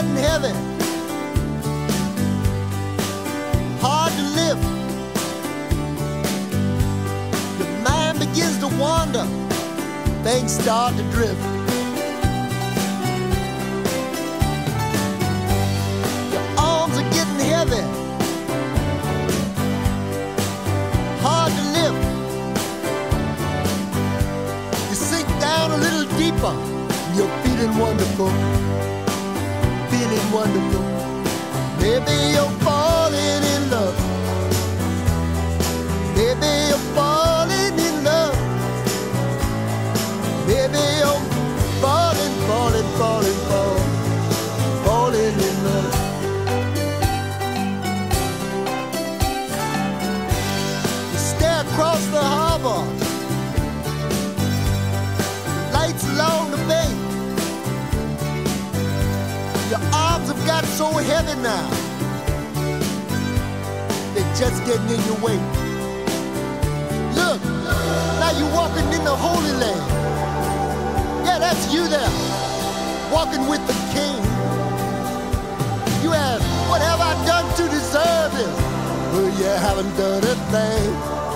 getting heavy, hard to lift. Your mind begins to wander, things start to drift. Your arms are getting heavy, hard to lift. You sink down a little deeper, you're feeling wonderful, feeling wonderful. Maybe you're falling in love. Maybe you're falling in love. Maybe you're falling, falling, falling, falling, falling in love. You stare across the harbor, lights along the bay. Your arms have got so heavy now, they're just getting in your way. Look, now you're walking in the Holy Land. Yeah, that's you there, walking with the King. You ask, what have I done to deserve this? Well, you haven't done a thing.